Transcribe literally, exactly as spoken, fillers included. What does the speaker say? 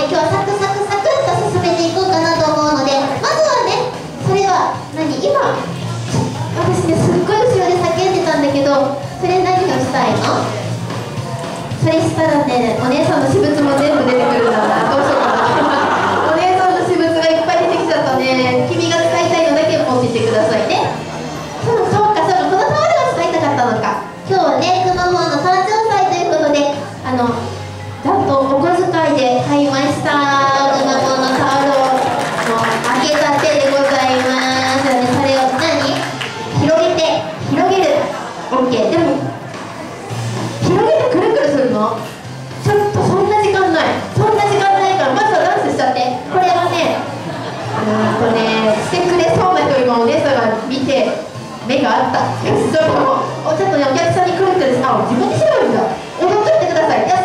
ね、今日はサクサクサクっと進めていこうかなと思うので、まずはね、それは何、今私ね、すっごい後ろで叫んでたんだけど、それ何をしたいの？それしたらね、お姉さんの私物も全部出てくるんだな。どうしようかな。お姉さんの私物がいっぱい出てきちゃったね。君が使いたいのだけ持っていってくださいね。そうそうか、そうか、このタオルを使いたかったのか。今日はね、くまモンの誕生祭ということで、あのなんとお小遣いで買いました。くまモンのタオルをもう開けたてでございます。それを何？広げて広げる。オッケー。でも広げてくるくるするの？ちょっとそんな時間ない。そんな時間ないからまずはダンスしちゃって。これはね、うんとね、してくれそうな人今お姉さんが見て目があった。よし、ちょっともうちょっとね、お客さんにくるくる、あ、自分でしろいんだ。踊ってってください。